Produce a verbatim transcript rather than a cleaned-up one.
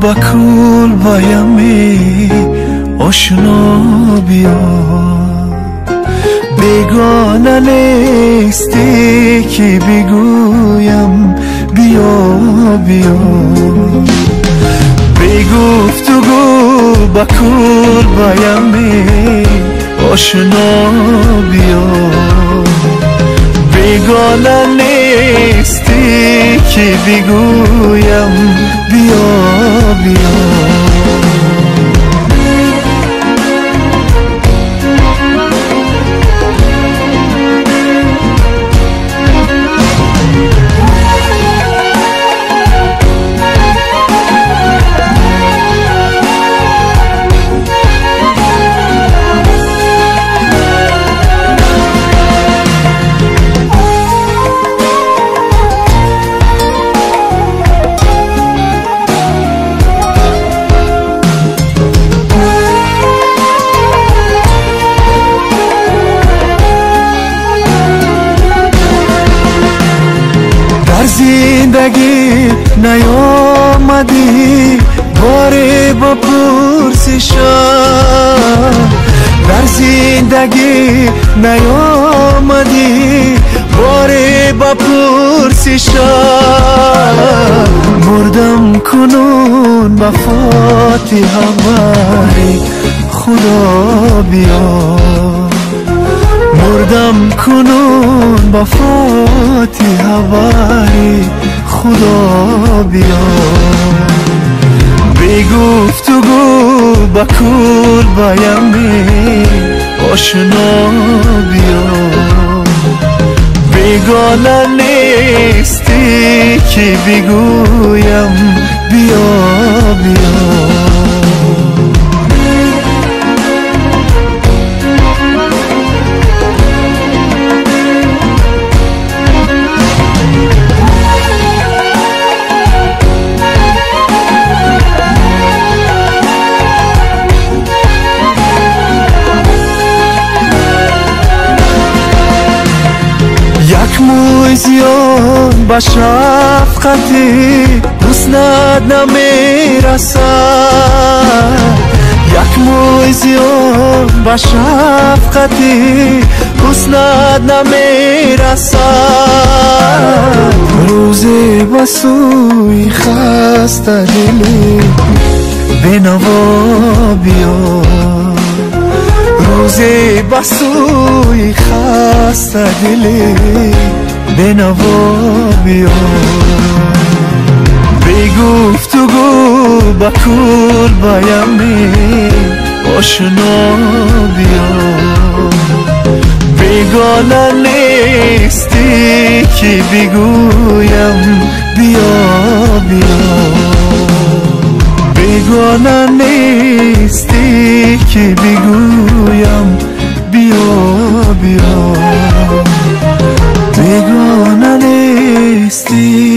بکول وایمی آشنا بیا، بیگانه نیستی که بگویم بیا بیا. بی گفتگو بکول وایمی آشنا بیا، بیگانه نیستی که بگویم بیا بیا. زندگی نیامدی باره با پرسشم، در زندگی نیامدی باره با پرسشم. مردم کنون با فاتحه خدا بیا، مردم کنون با فاتحه وای خدا بیا. بی گفتگو بکول وایمی آشنا بیا، بیگانه نیستی که بگویم بیا بیا. موی زیان با شفقتی حسنت نمیرسد، یک موی زیان با شفقتی حسنت نمیرسد. روزی با سوی خسته دلی بنوا بیا، روزی با سوی خسته دلی بنوا بیا. بی گفتگو بکول وایمی آشنا بیا، بیگانه نیستی که بگویم بیا بیا. بیگانه نیستی که بگویم بیا بیا، بیگانه نیستی.